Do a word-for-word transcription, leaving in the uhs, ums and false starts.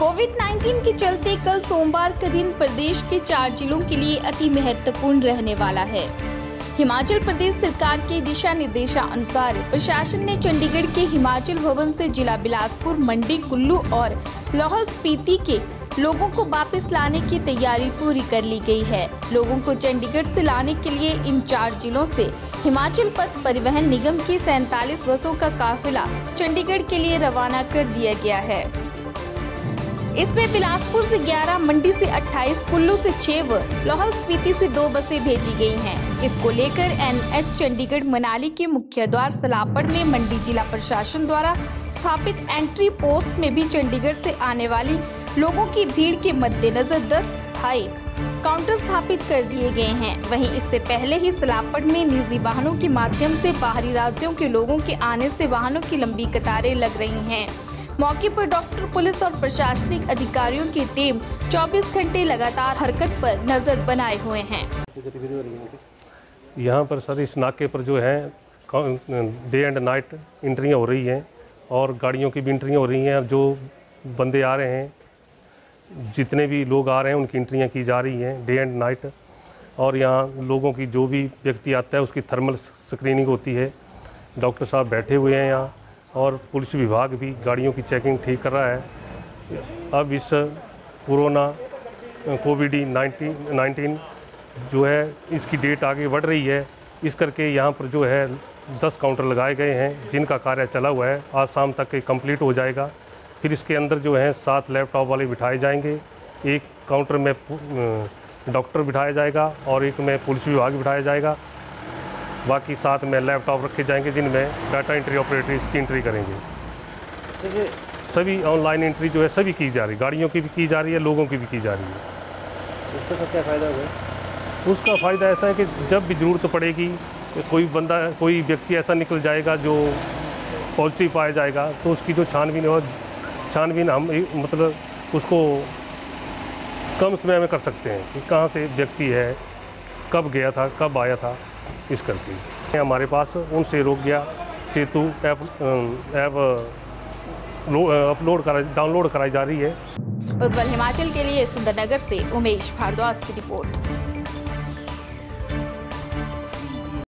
Covid उन्नीस के चलते कल सोमवार का दिन प्रदेश के चार जिलों के लिए अति महत्वपूर्ण रहने वाला है। हिमाचल प्रदेश सरकार के दिशा निर्देशानुसार प्रशासन ने चंडीगढ़ के हिमाचल भवन से जिला बिलासपुर, मंडी, कुल्लू और लाहौल स्पीति के लोगों को वापस लाने की तैयारी पूरी कर ली गई है। लोगों को चंडीगढ़ से लाने के लिए इन चार जिलों से हिमाचल पथ परिवहन निगम की सैंतालीस बसों का काफिला चंडीगढ़ के लिए रवाना कर दिया गया है। इसमें बिलासपुर से ग्यारह, मंडी से अट्ठाईस, कुल्लू से छह व लाहौल स्पीति से दो बसें भेजी गई हैं। इसको लेकर एनएच चंडीगढ़ मनाली के मुख्य द्वार सलापड़ में मंडी जिला प्रशासन द्वारा स्थापित एंट्री पोस्ट में भी चंडीगढ़ से आने वाली लोगों की भीड़ के मद्देनजर दस स्थायी काउंटर स्थापित कर दिए गए हैं। वहीं इससे पहले ही सलापड़ में निजी वाहनों के माध्यम से बाहरी राज्यों के लोगों के आने से वाहनों की लंबी कतारें लग रही हैं। मौके पर डॉक्टर, पुलिस और प्रशासनिक अधिकारियों की टीम चौबीस घंटे लगातार हरकत पर नजर बनाए हुए हैं। यहाँ पर सर इस नाके पर जो है डे एंड नाइट एंट्रियाँ हो रही हैं और गाड़ियों की भी एंट्रियाँ हो रही हैं। जो बंदे आ रहे हैं, जितने भी लोग आ रहे हैं, उनकी एंट्रियाँ की जा रही हैं डे एंड नाइट। और यहाँ लोगों की जो भी व्यक्ति आता है उसकी थर्मल स्क्रीनिंग होती है। डॉक्टर साहब बैठे हुए हैं यहाँ और पुलिस विभाग भी गाड़ियों की चेकिंग ठीक कर रहा है। अब इस कोरोना कोविड नाइन्टीन जो है इसकी डेट आगे बढ़ रही है, इस करके यहाँ पर जो है दस काउंटर लगाए गए हैं जिनका कार्य चला हुआ है। आज शाम तक कंप्लीट हो जाएगा। फिर इसके अंदर जो है सात लैपटॉप वाले बिठाए जाएंगे। एक काउंटर में डॉक्टर बिठाया जाएगा और एक में पुलिस विभाग बिठाया जाएगा। बाकी साथ में लैपटॉप रखे जाएंगे जिनमें डाटा एंट्री ऑपरेटर इसकी एंट्री करेंगे। सभी ऑनलाइन एंट्री जो है सभी की जा रही है, गाड़ियों की भी की जा रही है, लोगों की भी की जा रही है। उसका क्या फ़ायदा होगा? उसका फ़ायदा ऐसा है कि जब भी ज़रूरत पड़ेगी, कोई बंदा कोई व्यक्ति ऐसा निकल जाएगा जो पॉजिटिव पाया जाएगा तो उसकी जो छानबीन है, छानबीन हम मतलब उसको कम समय में कर सकते हैं कि कहाँ से व्यक्ति है, कब गया था, कब आया था। इस करके हमारे पास उनसे रोक गया सेतु ऐप ऐप अपलोड करा डाउनलोड कराई जा रही है। उज्ज्वल हिमाचल के लिए सुंदरनगर से उमेश भारद्वाज की रिपोर्ट।